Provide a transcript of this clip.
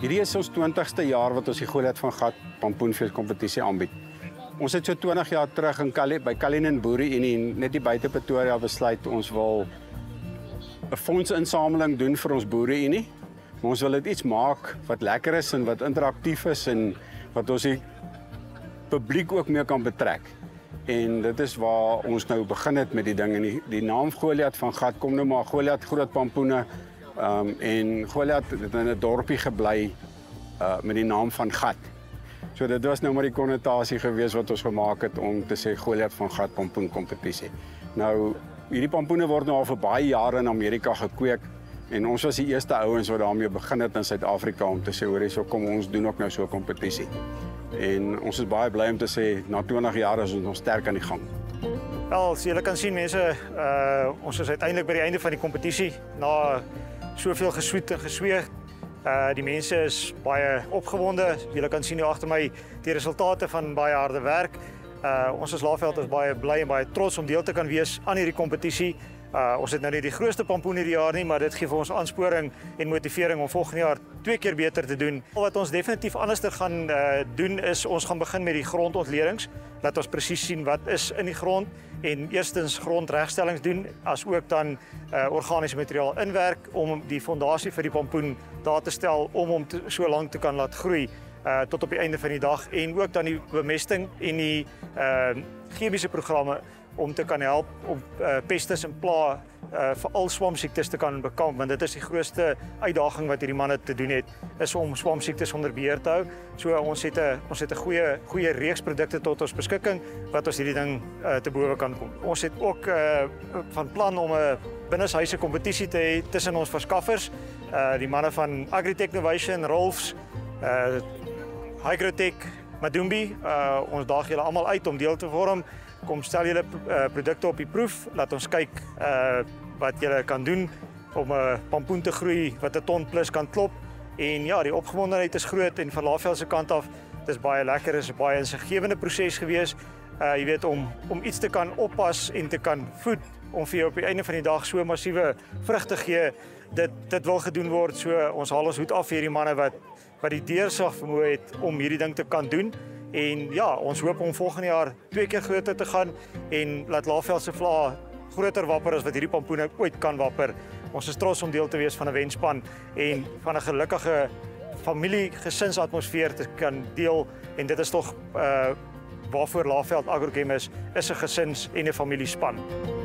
Hierdie is ons 20ste jaar wat ons die Goliath van Gat Pampoenfees kompetisie aanbied. Ons het so 20 jaar terug in by Cullinan Boereunie net die buite Pretoria besluit ons wil 'n fondsinsameling doen vir ons Boereunie. Maar ons wil dit iets maak wat lekker is en wat interaktief is en wat ons die publiek ook mee kan betrek. En dit is waar ons nou begin het met die ding. En die naam Goliath van Gat kom nou maar Goliath groot pampoene en Goliath het in 'n dorpie gebly met die naam van Gat. So dit was nou maar die konnotasie gewees wat ons gemaak het om te sê Goliath van Gat pampoen kompetisie. Nou hierdie pampoene word nou al vir baie jare in Amerika gekweek en ons was die eerste ouens wat daarmee begin het in Suid-Afrika om te sê hoor hierso kom ons doen ook nou so 'n kompetisie. En ons is baie bly om te sê na 20 jaar is ons nog sterk aan die gang. Wel, as julle kan sien mense, ons is uiteindelik by die einde van die kompetisie na soveel gesweet en gesweeg. Die mense is baie opgewonde. Julle kan sien hier agter my die resultate van baie harde werk. Ons as Laagveld is baie bly en baie trots om deel te kan wees aan hierdie kompetisie. Ons het nou nie die grootste pampoen hierdie jaar nie, maar dit gee vir ons aansporing en motivering om volgende jaar 2 keer beter te doen. Wat ons definitief anderster gaan doen is ons gaan begin met die grondontledings. Laat ons presies sien wat is in die grond en eerstens grondregstellings doen as ook dan organiese materiaal inwerk om die fondasie vir die pampoen daar te stel om hom so lank te kan laat groei tot op die einde van die dag en ook dan die bemesting en die chemiese programme om te kan help om pestes en pla veral swamsiektes te kan bekamp, want dit is die grootste uitdaging wat hierdie manne te doen het, is om swamsiektes onder beheer te hou. So ons het 'n goeie reeks produkte tot ons beskikking wat ons hierdie ding te bowe kan kom. Ons het ook van plan om 'n binneshuise kompetisie te hê tussen ons verskaffers, die manne van Agritech Innovation, Rolfs, Hygrotech, Madumbi. Ons daag julle almal uit om deel te vorm. Kom stel julle produkte op die proef, laat ons kyk wat julle kan doen om 'n pampoen te groei wat 'n ton plus kan klop. En ja, die opgewondenheid is groot en van Laagveld se kant af, dit is baie lekker, dit is 'n baie insiggewende proses gewees. Jy weet om iets te kan oppas en te kan voed om vir jou op die einde van die dag so massiewe vrug te gee, dit wil gedoen word. So ons haal ons hoed af vir hierdie manne wat die deursag vermoë het om hierdie ding te kan doen. En ja, ons hoop om volgende jaar 2 keer groter te gaan en laat Laagveld se vla groter wapper as wat hierdie pampoene ooit kan wapper. Ons is trots om deel te wees van 'n wenspan en van 'n gelukkige familie-gesinsatmosfeer te kan deel en dit is tog waarvoor Laagveld Agrochem is 'n gesins- en 'n familiespan.